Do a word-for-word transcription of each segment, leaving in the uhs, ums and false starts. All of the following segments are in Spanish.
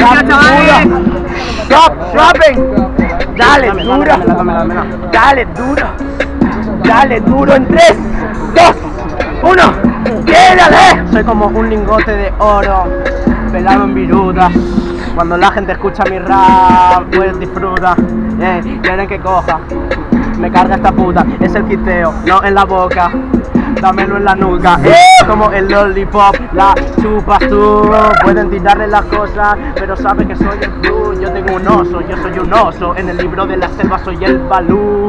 Venga, chavales. Stop, dropping. Dale, duro. Dale, duro. Dale, duro en tres, dos, uno. ¡Quédale! Soy como un lingote de oro, pelado en virutas. Cuando la gente escucha mi rap, pues disfruta. Eh, quieren que coja, me carga esta puta. Es el quiteo, no en la boca. Dámelo en la nuca, es como el lollipop, la chupas tú. Pueden tirarle las cosas, pero sabes que soy el blue. Yo tengo un oso, yo soy un oso. En el libro de la selva soy el Balú.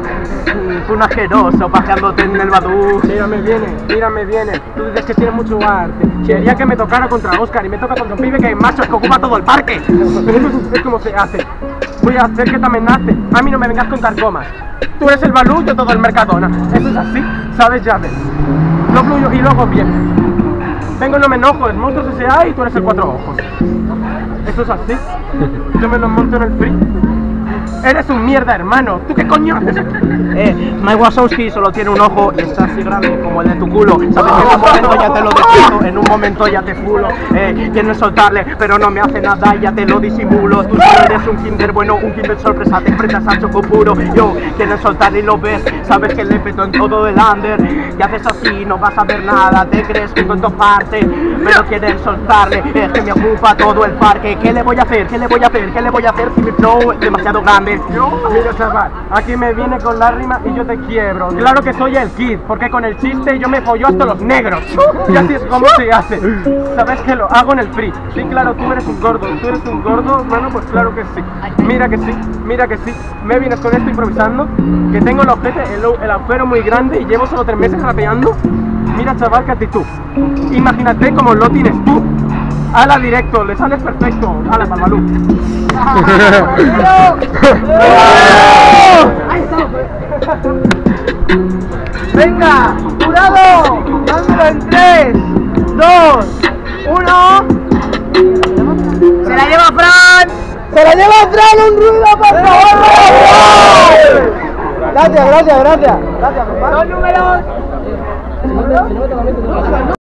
Tú un asqueroso, pajeándote en el badú. Mírame viene, mírame viene. Tú dices que tienes mucho arte. Quería que me tocara contra Oscar y me toca contra un pibe que es macho, es que ocupa todo el parque. Pero eso es como se hace. Voy a hacer que te amenace. A mí no me vengas con carcomas. Tú eres el Balú, yo todo el Mercadona. Eso es así, sabes, ya ves. Lo fluyo y luego bien. Vengo, no me enojo, el monstruo es ese A y tú eres el cuatro ojos. Eso es así. Yo me lo monto en el free. Eres un mierda, hermano. ¿Tú qué coño haces? Eh, Mike Wazowski solo tiene un ojo y está así grande como el de tu culo. Sabes que en un momento ya te lo despido, en un momento ya te fulo. Eh, quiero soltarle, pero no me hace nada y ya te lo disimulo. Tú solo eres un kinder bueno, un kinder sorpresa, te enfrentas al choco puro. Yo quiero soltarle y lo ves, sabes que le peto en todo el under. Y haces así, no vas a ver nada, te crees que en parte, pero quieren soltarle. Es que me ocupa todo el parque. ¿Qué le voy a hacer? ¿Qué le voy a hacer? ¿Qué le voy a hacer si mi flow es demasiado grande? Mira, chaval, aquí me viene con la rima y yo te quiebro. Claro que soy el kid, porque con el chiste yo me follo hasta los negros. Y así es como se hace. Sabes que lo hago en el free. Sí, claro, tú eres un gordo. ¿Tú eres un gordo? Bueno, pues claro que sí. Mira que sí, mira que sí. Me vienes con esto improvisando. Que tengo el ojete, el, el agujero muy grande y llevo solo tres meses rapeando. Mira, chaval, qué actitud. Imagínate cómo lo tienes tú. Ala directo, le sales perfecto. Ala, Palmalú. Venga, jurado, dándolo en tres, dos, uno. Se la lleva Fran. Se la lleva Fran, un ruido, por favor. Gracias, gracias, gracias. Gracias, dos números.